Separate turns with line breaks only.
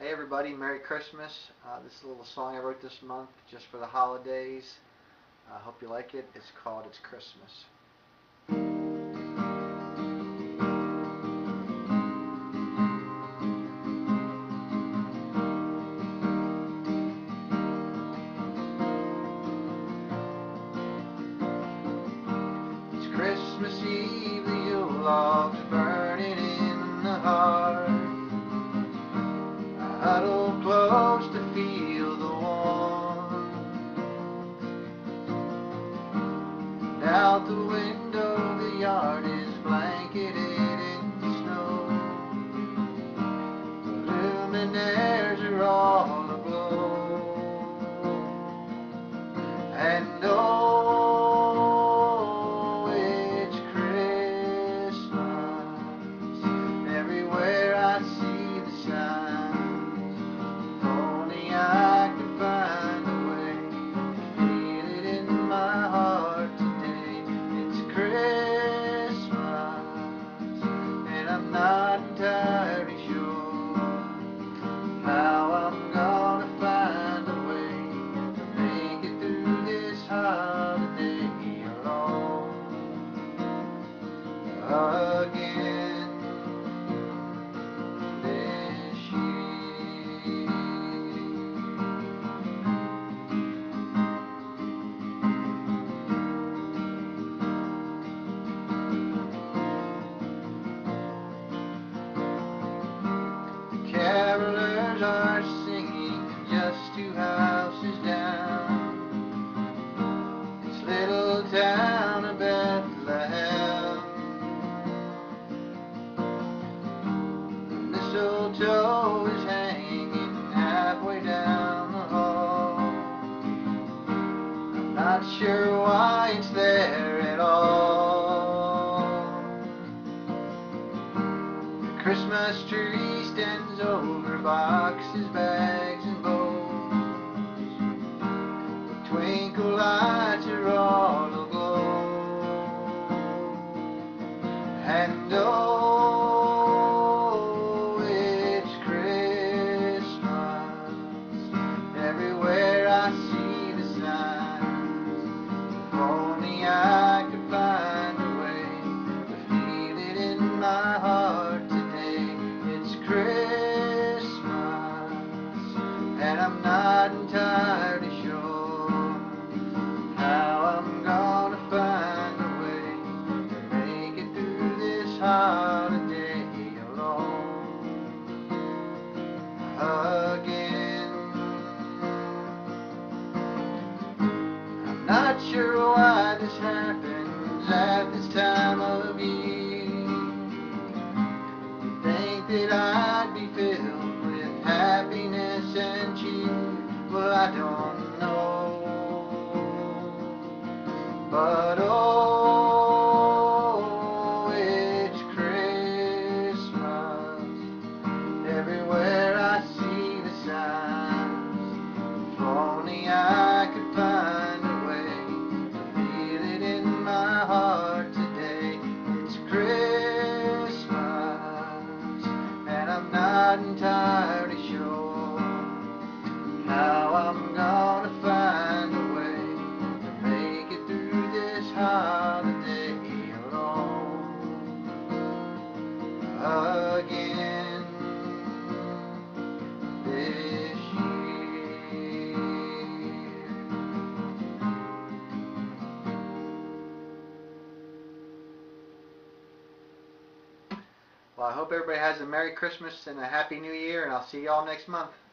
Hey everybody, Merry Christmas. This is a little song I wrote this month just for the holidays. I hope you like it. It's called It's Christmas. It's Christmas Eve, the Yule logs burning in the hearth. I huddle close to feel the warmth. And out the window, the yard is blanketed in snow. The luminaries are all aglow. And oh, it's Christmas. Everywhere I see the signs. If only I could find a way to feel it in my heart today. It's Christmas, and I'm not entirely sure how I'm gonna find a way to make it through this holiday alone again this year. The carolers are singing just 2 houses down. This little town of Bethlehem. The mistletoe is hanging halfway down the hall. I'm not sure why it's there at all. The Christmas tree stands over boxes, bags, and bowls. The twinkle lights are all aglow. And oh, it's Christmas. Everywhere I see the signs. If only I could find a way to feel it in my heart today. It's Christmas, and I'm not entirely sure how I'm gonna find a way to make it through this holiday alone again. I'm not sure why this happens at this time of year. You'd think that I'd be filled with happiness and cheer. Well, I don't know. But oh, it's Christmas. Everywhere I see the signs. If only I could find a way to feel it in my heart today. It's Christmas, and I'm not entirely sure how I'm gonna find a way to make it through this holiday alone again this year. Well, I hope everybody has a Merry Christmas and a Happy New Year, and I'll see y'all next month.